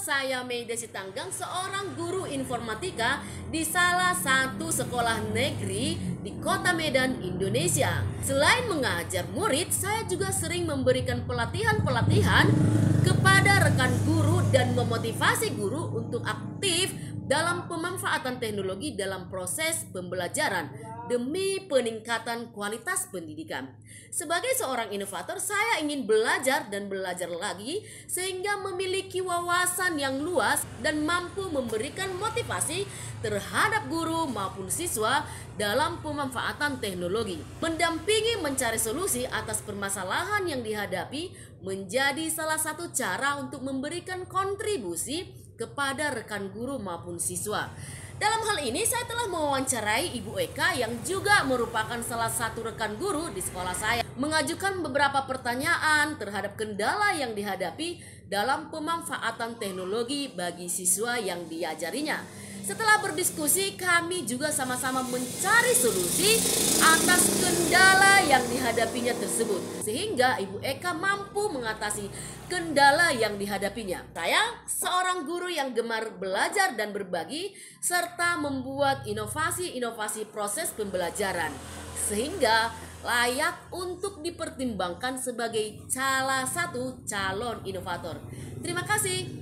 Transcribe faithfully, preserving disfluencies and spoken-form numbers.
saya Meida Sitanggang, seorang guru informatika di salah satu sekolah negeri di Kota Medan, Indonesia. Selain mengajar murid, saya juga sering memberikan pelatihan-pelatihan kepada rekan guru dan memotivasi guru untuk aktif dalam pemanfaatan teknologi dalam proses pembelajaran demi peningkatan kualitas pendidikan. Sebagai seorang inovator, saya ingin belajar dan belajar lagi sehingga memiliki wawasan yang luas dan mampu memberikan motivasi terhadap guru maupun siswa dalam pemanfaatan teknologi. Mendampingi mencari solusi atas permasalahan yang dihadapi menjadi salah satu cara untuk memberikan kontribusi kepada rekan guru maupun siswa. Dalam hal ini saya telah mewawancarai Ibu Eka yang juga merupakan salah satu rekan guru di sekolah saya, mengajukan beberapa pertanyaan terhadap kendala yang dihadapi dalam pemanfaatan teknologi bagi siswa yang diajarinya. Setelah berdiskusi, kami juga sama-sama mencari solusi atas kendala yang dihadapinya tersebut, sehingga Ibu Eka mampu mengatasi kendala yang dihadapinya. Saya seorang guru yang gemar belajar dan berbagi, serta membuat inovasi-inovasi proses pembelajaran, sehingga layak untuk dipertimbangkan sebagai salah satu calon inovator. Terima kasih.